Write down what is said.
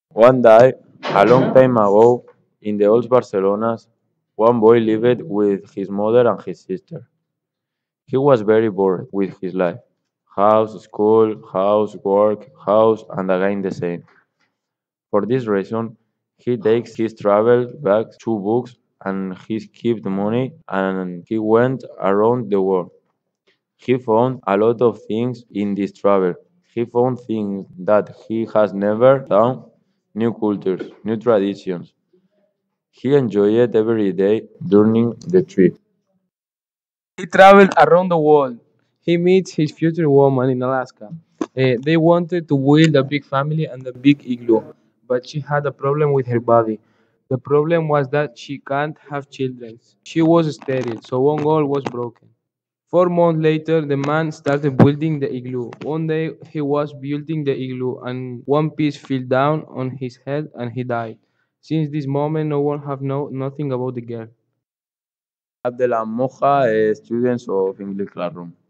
One day, a long time ago, in the old Barcelona, one boy lived with his mother and his sister. He was very bored with his life. House, school, house, work, house, and again the same. For this reason, he takes his travel bag, two books, and he kept money, and he went around the world. He found a lot of things in this travel. He found things that he has never done, new cultures, new traditions. He enjoyed every day during the trip. He traveled around the world. He meets his future woman in Alaska. They wanted to build a big family and a big igloo, but she had a problem with her body. The problem was that she can't have children. She was sterile, so one goal was broken. 4 months later, the man started building the igloo. One day, he was building the igloo, and one piece fell down on his head, and he died. Since this moment, no one have known nothing about the girl. Abdel and Moja, students of English classroom.